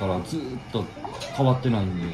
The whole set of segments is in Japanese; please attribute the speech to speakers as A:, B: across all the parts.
A: からずっと変わってないん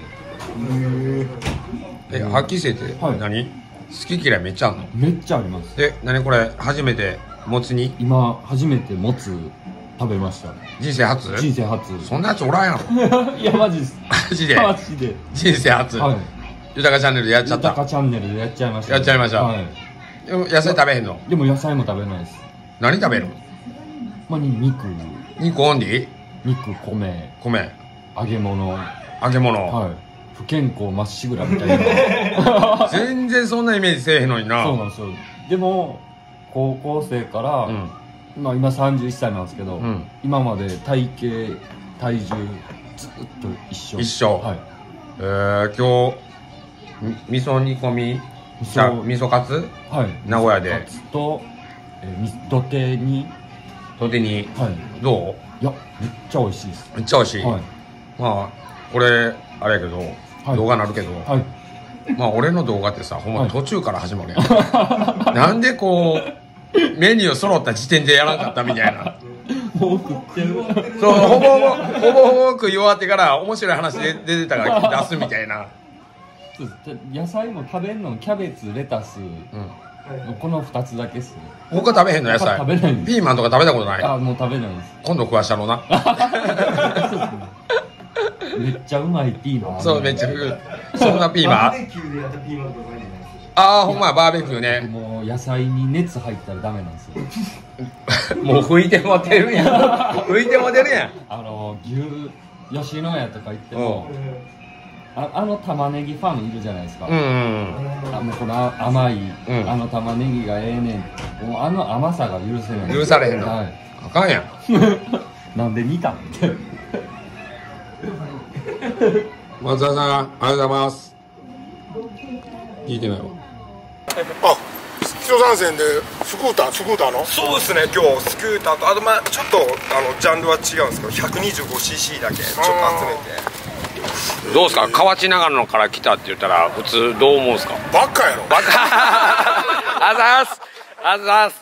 A: で。
B: 発揮性って何？好き嫌いめっちゃあんの？
A: めっちゃあります。
B: 何これ初めてもつ煮？
A: 今初めてもつ食べました。
B: 人生初？
A: 人生初。
B: そんなやつおらんやろ。
A: いやマジです。
B: マジで？
A: マジで。
B: 人生初。
A: はい。
B: 豊かチャンネルでやっちゃった。
A: 豊かチャンネルでやっちゃいました。
B: やっちゃいました。
A: はい。
B: でも野菜食べへんの？
A: でも野菜も食べないです。
B: 何食べるの？
A: まあ肉
B: オンリー？
A: 肉、米、揚げ物。
B: 揚げ物。
A: はい。不健康まっしぐらみたいな。
B: 全然そんなイメージせえへんのにな。
A: そうなんですよ。でも高校生から、まあ今31歳なんですけど、今まで体重ずっと一緒。はい。
B: 今日味噌煮込み、味噌カツ？はい。名古屋で。
A: カツと土手煮。
B: はい。どう？
A: いや、めっちゃ美味しいです。
B: めっちゃ美味しい。はい。まあこれあれやけど、動画なるけど、まあ俺の動画ってさ、ほんま途中から始まるやん。なんでこうメニュー揃った時点でやらなかったみたいな。
A: もう食ってる。
B: そう、ほぼ食い終わってから面白い話で出てたから出すみたいな。
A: 野菜も食べんのキャベツ、レタス、この2つだけっすね。
B: 他食べへんの？野菜
A: 食べないんです。
B: ピーマンとか食べたことない？
A: あ、もう食べないです。
B: 今度食わしたろうな。
A: めっちゃうまいピーマン。
B: そう、めっちゃそんなピーマン？
C: バーベキューでやったピーマンとかいいじゃないですか。
B: ああ、ほんまや、バーベキューね。
A: もう野菜に熱入ったらダメなんですよ。
B: もう拭いても出るやん。拭いても出るやん。
A: 吉野家とか行っても、あの玉ねぎファンいるじゃないですか。もうこの甘い、あの玉ねぎがええねん。もうあの甘さが許せない。
B: 許されへんの？あかんやん。
A: なんで煮たんって。
B: 松田さん、ありがとうございます。聞いてないわ。
D: あ、基礎参戦でスクーターの？
E: そうですね、今日スクーターと、あとまあちょっとジャンルは違うんですけど、125cc だけちょっと集めて。
B: どうですか、河内長野から来たって言ったら普通どう思うんですか？
D: バカやろ。
B: バカ。あざーす。あざーす。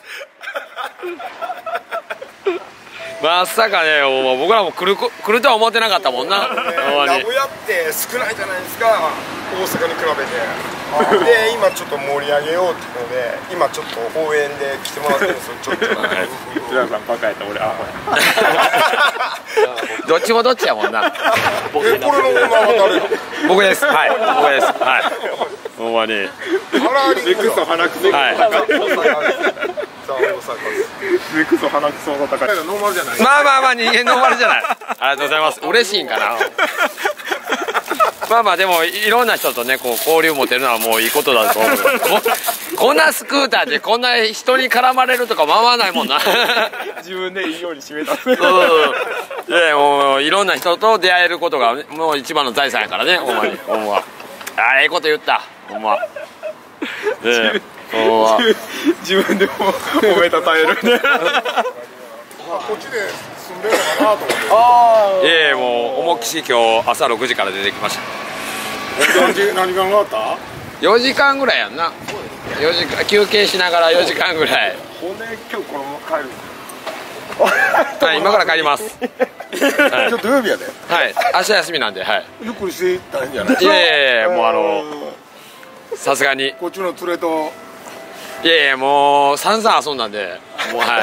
B: まさかね、僕らも来るとは思ってなかったもんな。
E: 名古屋って少ないじゃないですか、大阪に比べて。で、今ちょっと盛り上げようっていうので、今ちょっと応援で来てもらってるんですよ。ちょっと
B: 皆さんバカやった、俺アホや。どっちもどっちやもんな。
D: これのオーナーは誰？
B: 僕です。はい、僕です。はい。ほんまに。
D: ネクスト鼻くそ。
B: はい。
D: ネクスト鼻くその戦い。ノーマルじゃない。
B: まあ人間ノーマルじゃない。ありがとうございます。嬉しいんかな。まあでもいろんな人とねこう交流持てるのはもういいことだと思う。こんなスクーターでこんな人に絡まれるとかままないもんな。
E: 自分でいいように締めた。
B: でもういろんな人と出会えることがもう一番の財産やからね。ほんまに。ほんま。ああ、ええこと言った。ほんま。
E: 自分でも褒めたたえるね。
D: こっちで住んでるのかなと思って。
B: いえ、もう重きし今日朝6時から出てきました。
D: 何時間があった？
B: 4時間ぐらいやんな。4時間休憩しながら4時間ぐらい。
E: 骨今日このまま帰る。
B: はい、今から帰ります。
D: 今日土曜日やで。
B: はい、明日休みなんで、はい。
D: ゆっくりしていったらいいんじゃない？
B: いやいや、もうさすがに。
D: こっちの連れと。
B: いやいや、もう散々遊んだんで、もうはい。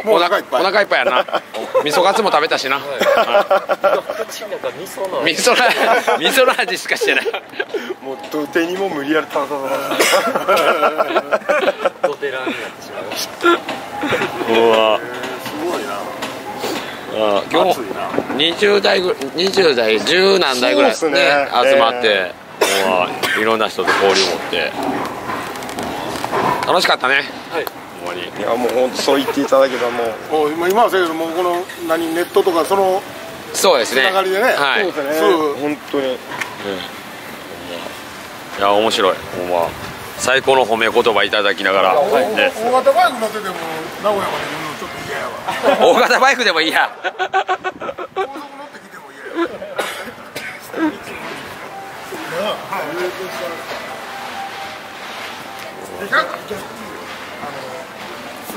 B: もうお腹いっぱいやな。味噌カツも食べたしな。
E: 口の中
B: 味噌の味しかしてない。
E: もう土手にも無理やりただ土手ラーになってしまいました。
B: うわ。
D: すごいな。
B: 今日20代10何代ぐらいね集まって、いろんな人と交流持って楽しかったね。はい。ほんまに。
E: いやもう本当そう言っていただけたらもう
D: 今はせやけどもうこのネットとかその
B: そうですね。
D: つながりでね。
B: はい。
D: そうですね。
E: 本当に。
B: いや面白い。ほんま最高の褒め言葉いただきながら。
D: 大型バイク乗ってても名古屋まで来るのちょっと嫌やわ。
B: 大型バイクでもいいや。
D: 高速乗ってきても嫌やわ。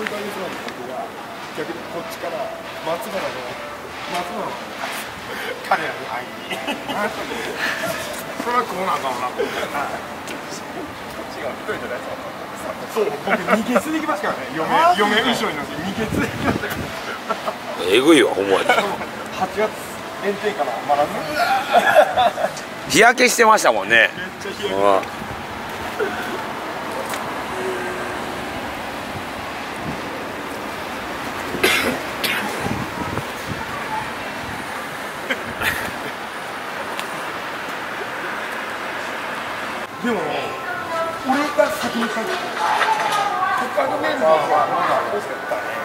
D: 逆にこっちから松原の
E: 彼らに会いにそれはこうなんだろうな。違う、一人じゃないですか。そう、僕2ケツできますからね。嫁後ろに乗って2ケツできましたから。
B: えぐいわほんまに。
E: 8月炎天下のマラソン。
B: 日焼けしてましたもんね。
E: めっちゃ日焼け。でも、俺が先に帰って他のメンバーは遅かったね。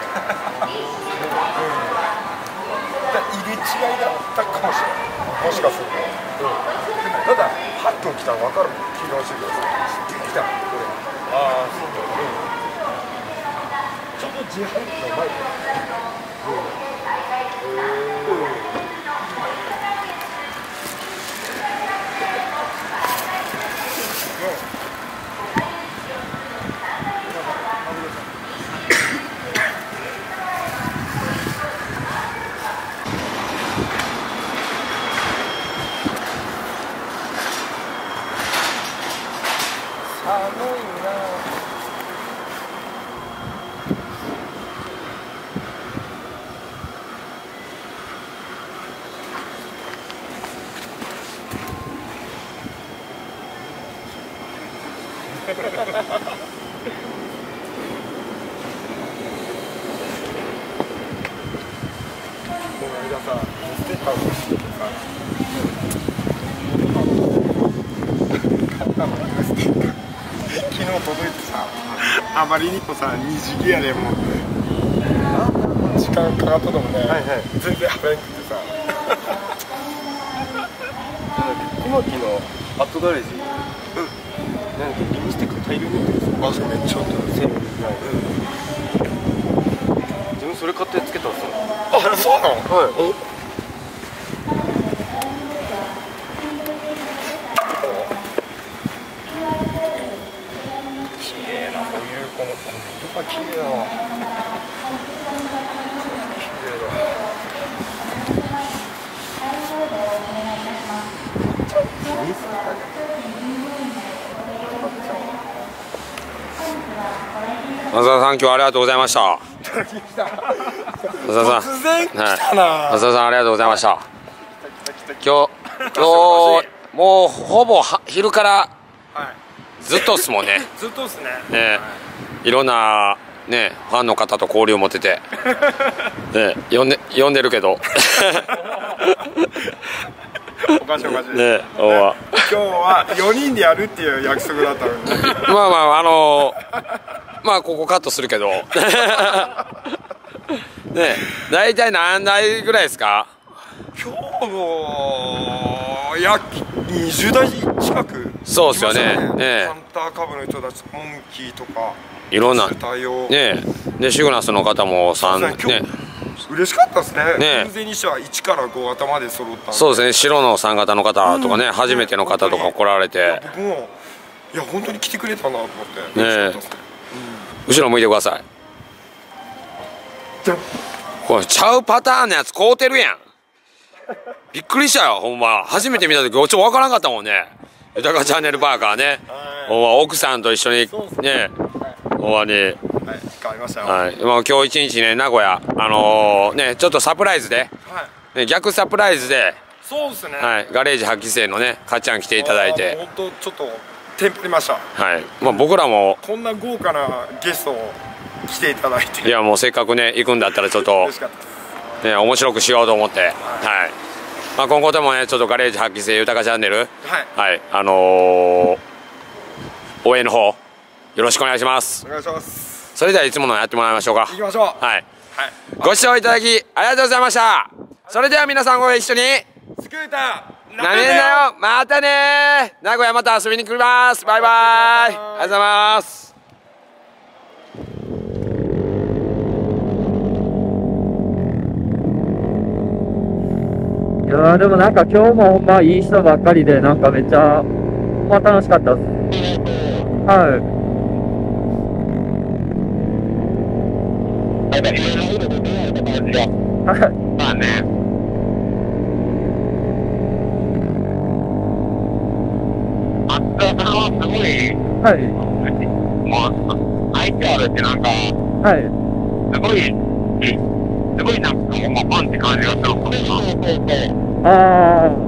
E: 入れ違いだったかもしれない。もしかすると。ただ、8分来たら分かるもん。起動してください。来た、これ。ああ、そうだ。ちょうど自販機の前で。昨日届いてさ、あまりにもさ、二次ギアでもう時間かかったのもね、全然早くてさ
C: 小牧のアットガレージ、なんかリムステック大量に売ってるんですよ。
E: あ、それめっちゃ売ってる。
C: 1000円ぐらい。自分それ買ってつけたんですよ。
E: あ、そうなの？
C: はい。
E: 綺麗な、こういうこの色が綺麗だわ。綺麗だ。
B: 松田さん、今日はありがとうございました。松田さん、
E: 突然来たな。
B: 松田さん、ありがとうございました。今日もうほぼ昼からずっとっすもんね。
E: ずっとですね。
B: ね、いろんなねファンの方と交流を持ってて、ね、呼んでるけど。
E: おかしいおかしい。
B: ね、
E: 今日は4人でやるっていう約束だったので。
B: まあまあここカットするけど。ね、大体何台ぐらいですか？
E: 今日の20台近く。
B: そうですよね。ね、
E: ハンター株の人たち、モンキーとか
B: いろんな
E: ね、
B: でシグナスの方も3ね。
E: 嬉しかったですね。
B: ね、
E: 偶然にしては1から5頭で揃ったんで。
B: そうですね。白の3型の方とかね、初めての方とか来られて、
E: 僕もいや本当に来てくれたなと思って
B: ね。後ろ向いてください。これちゃうパターンのやつ買うてるやん。びっくりしたよほんま。初めて見た時ちょっと分からんかったもんね。豊かチャンネルパーカーね、奥さんと一緒にね、ほんまに、はい、
E: 買いましたよ。
B: はい、今日一日ね、名古屋ね、ちょっとサプライズで、ね、逆サプライズで、
E: そうですね、
B: はい、ガレージ8期生のねかっちゃん来ていただいて、
E: 本当ちょっとテンパりました。
B: はい、まあ僕らも
E: こんな豪華なゲストを来ていただいて、
B: いやもうせっかくね行くんだったらちょっと
E: 嬉しかったです
B: ね、面白くしようと思って、はい、まあ今後ともねちょっとガレージ8期生豊かチャンネル、はい、応援の方よろしくお願いします。
E: お願いします。
B: それではいつものやってもらいましょうか。
E: 行きましょう。
B: はい、ご視聴いただきありがとうございました。それでは皆さんご一緒に
E: スクーター
B: なめんなよ、またねー。名古屋また遊びに来ます。バイバイ。ありがとうございます。
A: いやでもなんか今日もほんまいい人ばっかりで、なんかめっちゃほんま楽しかったです。はい。まあね。
F: はい。もう、相手あるってなんか、はい。すごいなんか、ほんまファンって感じがするからな。ああ。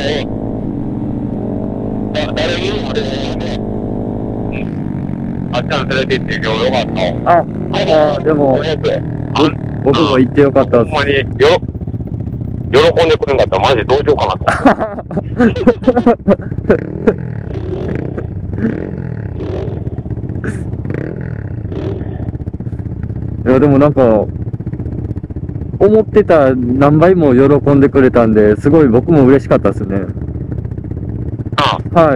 F: 誰にも俺ね、あっちゃん連れて行って今日よかった。でも、僕も行ってよかったです。ほんまに、喜んでくれんかったらマジどうしようかなと。いやでもなんか思ってた何倍も喜んでくれたんで、すごい僕も嬉しかったですね。はい。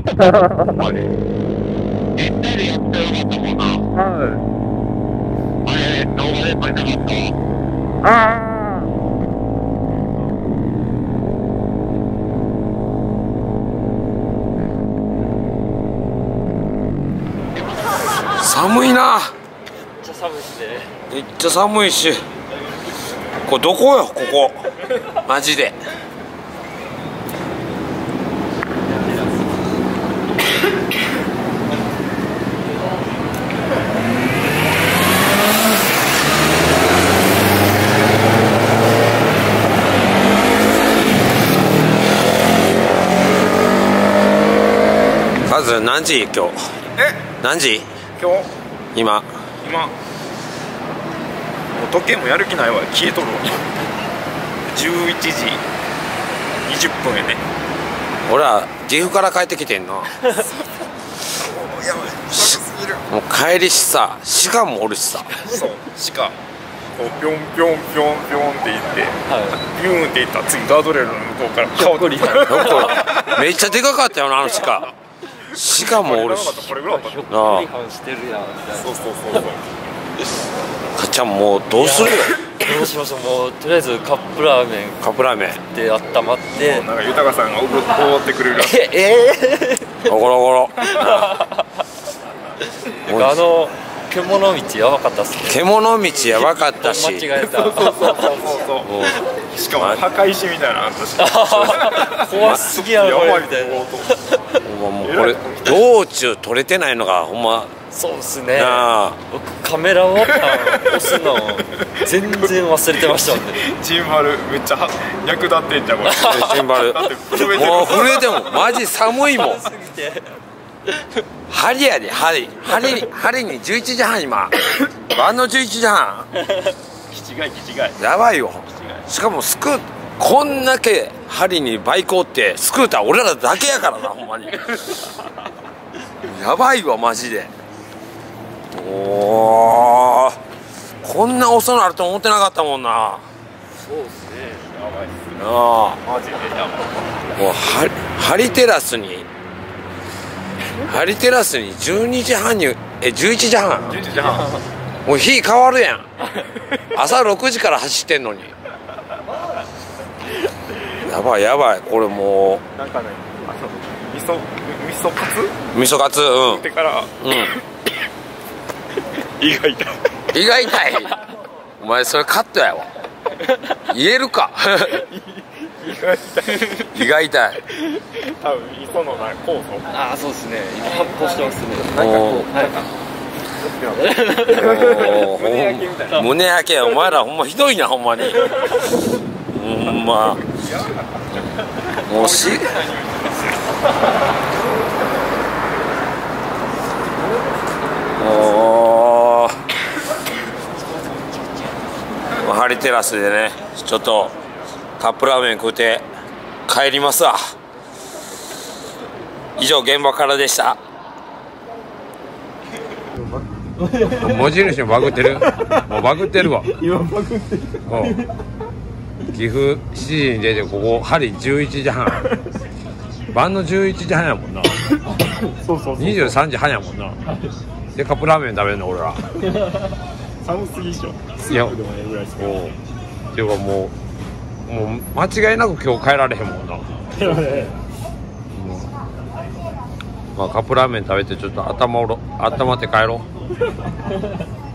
F: 寒いな。めっちゃ寒いしね。めっちゃ寒いし。これどこよ、ここ。マジで。カズ何時今日？何時？今日？今。もう時計もやる気ないわ、消えとるわ。11時20分やね。俺ら岐阜から帰ってきてんな。もう帰りしさ、鹿もおるしさ。そう、鹿こうピョンピョンピョンピョンっていって、ビューンっていったら次ガードレールの向こうから顔取り。めっちゃでかかったよな、あの鹿。鹿もおるし。これぐらいあった。なあ。してるやん。そうそうそう。かっちゃんもうどうするよ。どうしましょう。もうとりあえずカップラーメンで温まって、なんか豊さんがおごってくれるらしい。おごろおごろ。あの獣道やばかったっすね。獣道やばかったし。間違えた。そう。しかも墓石みたいなのあったし。怖すぎやろこれみたいな。もうこれ道中撮れてないのがほんま。そうっすね。僕カメラボタン押すの全然忘れてましたもんね。ジンバルめっちゃ役立ってんじゃんこれ。ジンバルもう震えてもマジ寒いもん。針やで、針に11時半今。晩の11時半。気違い。やばいよ。しかもこんだけ針にバイクおってスクーター俺らだけやからな、ほんまに。やばいわマジで。おー、こんな遅なると思ってなかったもんな。そうっすね。やばいっすね。マジでやばい。もうハリテラスに12時半に11時半。もう日変わるやん。朝6時から走ってんのに。やばいこれもう。なんかね、味噌カツうん。ってから胃が痛い。お前それカットやわ。言えるか。胃が痛い。多分磯の酵素。ああそうですね。発酵してますね。なんかこう胸焼けお前らほんまひどいなほんまに。ほんま。もうハリテラスでね、ちょっとカップラーメン食うて帰りますわ。以上現場からでした。文字主もバグってる。もうバグってるわ。今バグってる。岐阜7時に出てここ針11時半。晩の11時半やもんな。そう23時半やもんな。でカップラーメン食べるの俺ら。寒すぎでしょ。いや、っていうかもう間違いなく今日帰られへんもんな。まあカップラーメン食べてちょっと温まって帰ろう。